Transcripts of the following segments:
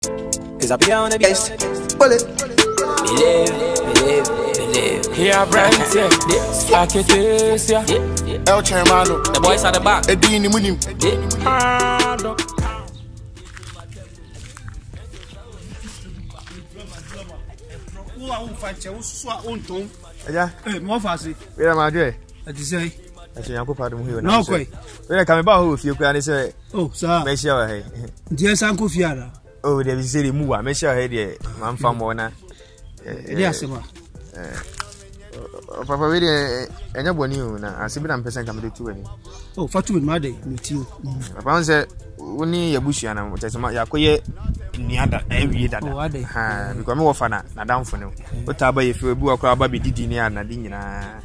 Cause I be on the base. Bullet. Believe. Yeah, Brent, yeah. Like it is, yeah. El Chairmano. The boys at the back. Edini Munim. Yeah, more fast. where am I doing? I say, I say, Uncle Padum here. no, quite. When I come about who, if you can say, Oh, sir, make sure, hey. dear Sanko Fiara. Oh, there is a move. Make sure, hey, I'm from one. Yes, sir. Papa, really, and you're new now. I see, but I'm percent come to 20. Oh, for 2 in my day, meet you. Papa said, only a bush and I'm just my Yakoye near that every year. Oh, are they? Because more fun, not down for now. But I buy if you a crowd, baby, did near Nadina.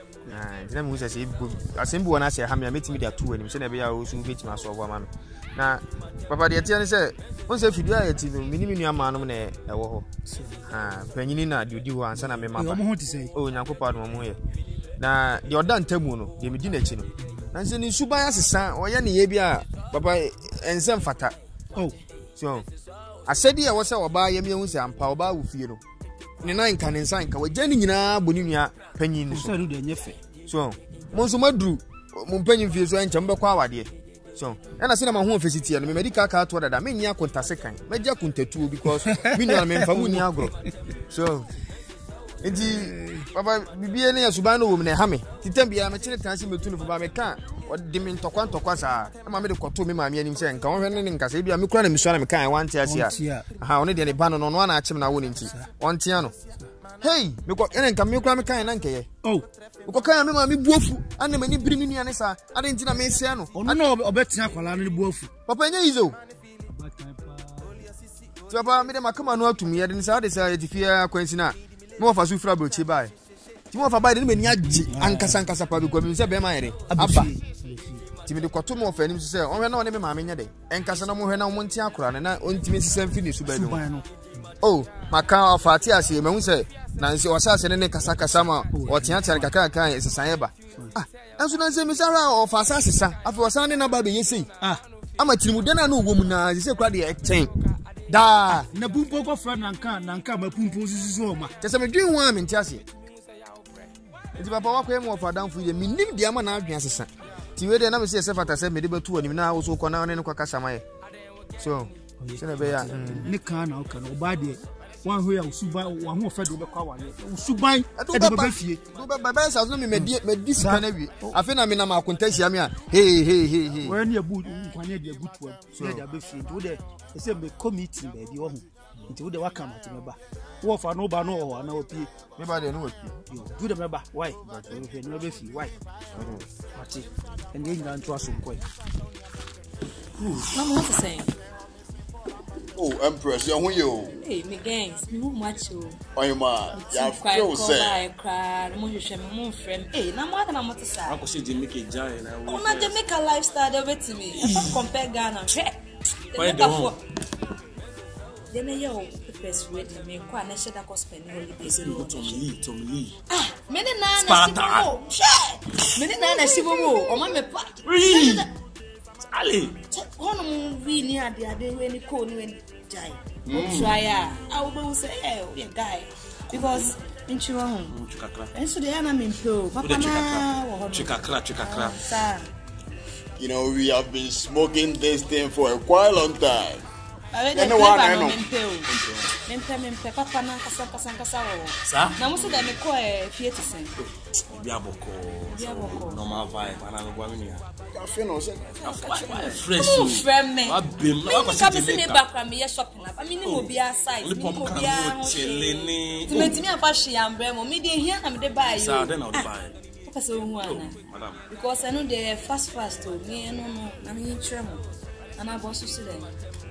I simple when I say, I'm meeting me there too, and you said, I also meet myself, woman. Now, Papa, the attorney said, once if you do it, minimum man on a war. Penina, you do answer me, my mom to say, oh, Uncle Padum. Now, you're done, Temuno, the Medina Chino. And then you should buy us a son or any Abia, Papa, and some fata. Oh, so I said, I was our buy a million and power with you. Nine can inside, we Jenny Bonia, Penny, so Monsumadru, Mumpenny feels and Chamber Quawa, dear. So, and I said, I'm a home facility and medical card to that I mean, Yakunta second, Major Kunta too, because we know I'm in Famuniagro. So, it's Papa, be any Subano woman, a hammy. Titembi, I'm a chilling dancing between for my car, or Dimin Toquanto Quasa. I'm a medical to me, my meaning saying, come on, and Casabia, I'm crying, Miss Car, one tear here. How only any ban on one action I wouldn't see. One tiano. Hey, you got any come you cram kind uncle. Oh, you can't remember me boofu, and the many bringing in answer. I didn't know Messiano. Oh, no, a better Nakolan boofu. Papa, you so, Papa, made a come on to me. I didn't say decided to fear Quensina. More for Sufra Buchibai. You want to buy the many Nkansah public community, Bemari. Abba. Timmy the Kotomo for him to say, oh, no, never mammy day. Nkansah more than 1 tiacra, and I want to miss some finish. Oh, my car of Fatias, you say. Nancy was asking Kasaka Sama or Tianta Kaka is a Sayaba. Ah, as soon as Missara of Assassin, after was sounding about the Yesi. Ah, I'm a Timudana no woman, as you said, the 10. Da, Nabumpo friend Nanka, my Pumpos Zoma. Just a dream one in Chassis. It's about walk more for down for the meaning the Amana Assassin. Tiwede never see yourself at a 7 medical 2 and now also Conan and Quacasama. So, Nikan, can nobody. One who Suba, one who fed with the Kawan, Subai, I don't know. My best has not been made this canary. I think I'm in a contest. Hey. When you're good, when you're a good one, so they're before today. They say, be committee, baby, into the Wakam at me. What for no bano or no pee? Nobody know you. Do the member. Why? But you never see why. And then you trust some point. I'm not saying. Oh, Empress, you're you. Hey, me gangs, me macho. Oh, you ma, you're so sad. Cry, moon friend. Hey, now what am I to say? I see Jamaica giant. Oh, not Jamaica lifestyle, they wait to me. I can't compare Ghana. Why don't they may yo best ready me kwa na sheda ko spend holidays Tom Lee ah many na sibomo o ma me pa Ali ono mu wi ni ade we ni ko ni we jai o try I will say we guy because inchiro hon chikakra enso de na me mpo papa na chikakra sir. You know, we have been smoking this thing for a quite long time. I know. Mempe papa na kasa sa na muso da me ko fie to sen biaboko normal vibe ana no gwa menia I feel no say fresh friend me abim na ko se me background me ye shopping up I mean mo bia side me ko bia cheleni me aba hye ambre mo me de hia na me de buy you sa den na buy because madam because I know the fast to me no na me tremo and I boss you say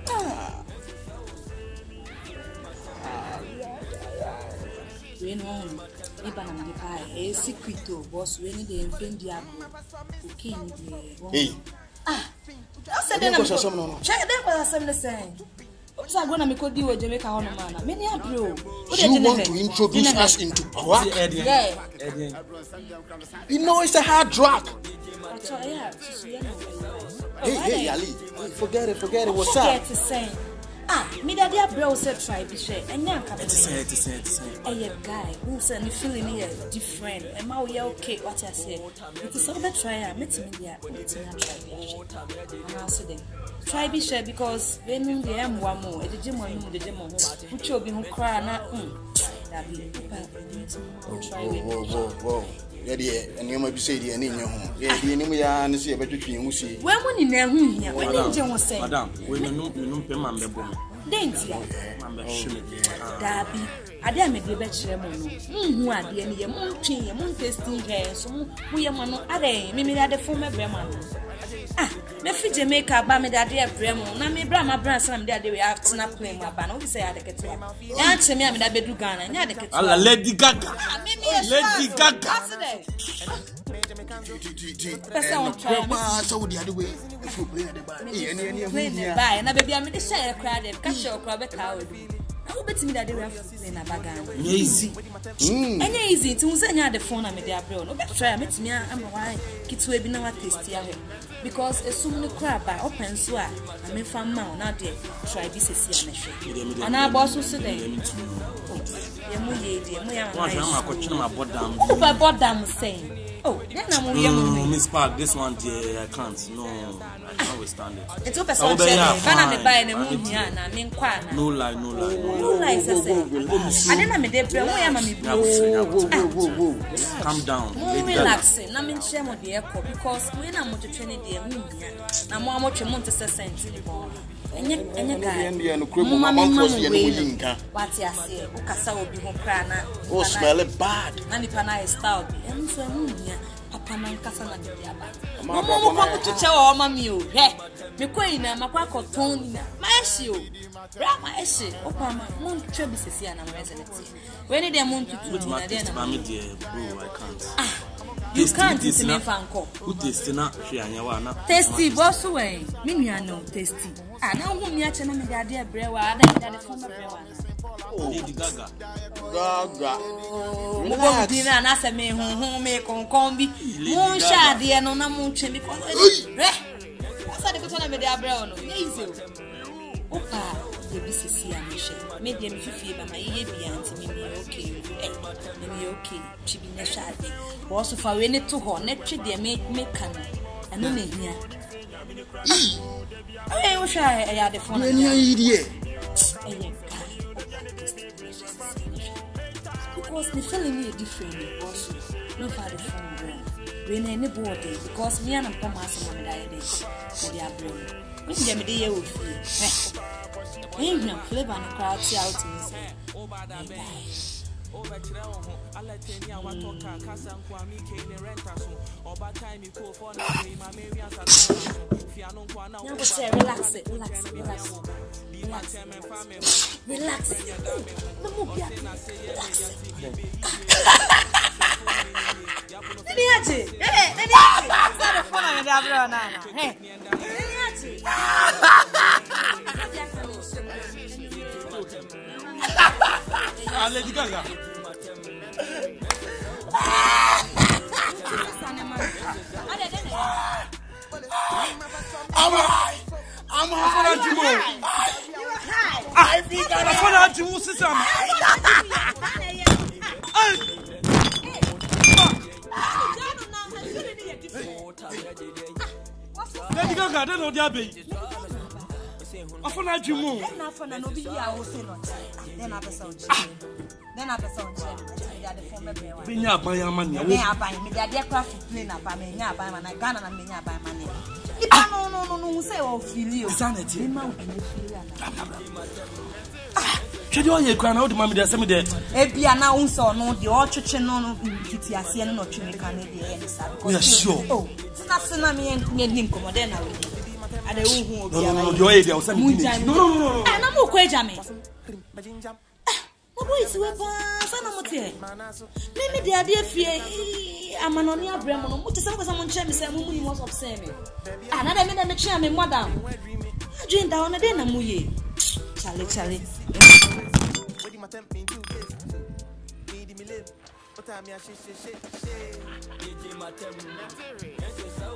we know iba na me buy a secret to boss we need the infend diabo okay hey I said then check them for some the same. Oops, I'm gonna make you Jamaica on man. Many are bro. You want to introduce us into crack? Yeah. You know it's a hard drug. Yeah. Hey, Ali. Forget it. What's up? Me daddy bro said try be share. And yeah, It's a guy who said you feeling here different. And now we okay. What I say? It is all the try. Meet me there. Meet me try be share. And I said them try be share because when the am one more. The gym one more. The gym one more. Which will be who cry na. That be try. Whoa. Yeah, and you might be saying, and in your home. Yeah, the enemy and see about you see. When you know here, when the gym was saying, Madam, we no payment. Dainty, Darby, I damn it, the better who are the enemy, moon tree, moon tasting hair, so we are man, maybe at the former Bremen. Me fi Jamaica ba me daddy Bremo na me bra ma bra sana me daddy we have snap claim ma ba no we say ya de kete ya che me me da bedu Ghana nya de kete ala Lady Gaga Lady Gaga person on try so the other way buy na baby me dey share crowd catch your crowd be ka we how bet me daddy we have play na bagan easy easy to say nya the phone na me dey abroad no be try me timi am why kitwe bi na wa taste ya because esum no crab by open so a me fam ma na dey try bi sesi na hwe ana boss so dey ye mu ye dey mu ya ma ko twena ma bodam saying oh then na mu ye mu Miss Park this one I can't no I can't withstand it it's open so bana me buy na mu hia na me nkwa na no lie say ade na me dey pre mu ya ma me calm down relax na me share mo dey because we na mo to twene dey mu hia na mo amotwe mo to sesent ni bon enye guy no krebo mama cross ye no yinka what ya say o kasa obi ho kra na oh smell it bad na ni pana style bi enso mu hia papa na nkasa na dey aba mo kwa to che o mama o he me kwai na makwa koton ni na maeshi o bra maeshi o kwa ma mo twa bi sesi na mo reseneti we ni dem mo tutu na dey na me dey bro I can't you can't eat me fanko who taste na hwe anyawa na tasty boss way me nua no tasty na hu mi ache na me dey ade brewa ada dey phone brewa Lady Gaga mo go dina na se me hu me konkon bi mo sha de no na mo twe because asa de ko na me dey brewa no easy opa de bi sisi a me she me dey me fifie ba ma ye bia anti me okay me okay chibi na sha de boss fa we ne to ho na twe de me kan eno na hia we sha ya de phone any idea because the feeling is different also no for the phone we na any body because me and come as my dad dey for the abroad when dem dey here with me we flavor and crowd out in say relax. No more relax. Start the phone on the abroad now. Hey. Lady Gaga I'm high. I think I'm high. Lady Gaga, don't know the baby. I found you more. Then I Binya buy money. Yeah, buy me the aircraft plane up. I mean, yeah, buy money. Ghana and me, buy money. No, say all feel you. Sanity. Should you cry out, Mammy? There's some there. Ebia na unso no the all church no kiti ase no tweme kan dey we are sure. Oh, na me nim komo na we. Ade hu obi ala. No, your area was no. Na mo ko eja me. Boys we ba sana motie. Me dey ade afie amanoni abrem no mo te se ko mo nche me se mo mu most of say me. Na dem me chia me madam. Adwin da ona dey na mo ye. Chale.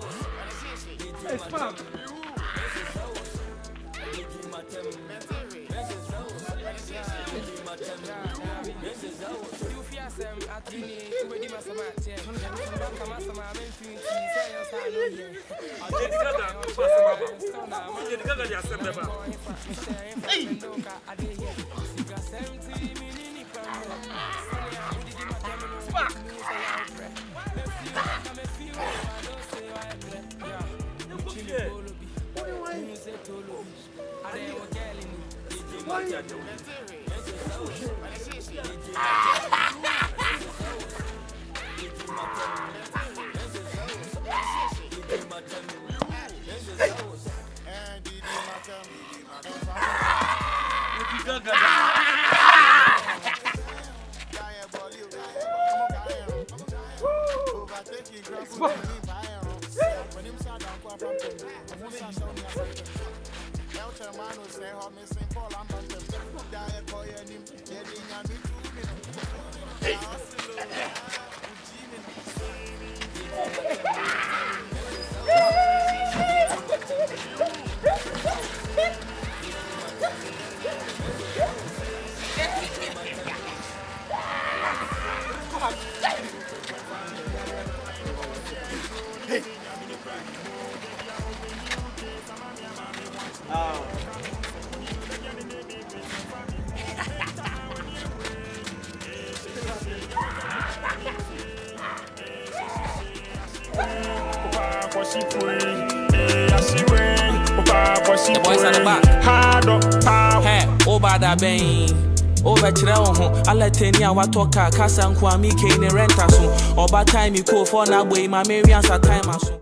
Hey, The boys at the back. Hey, over that bang. Over Chirao, I let Tenia Watoka, Kasan Kwami, Kane, Rentasun, or by time you call for now, way my Marians at time.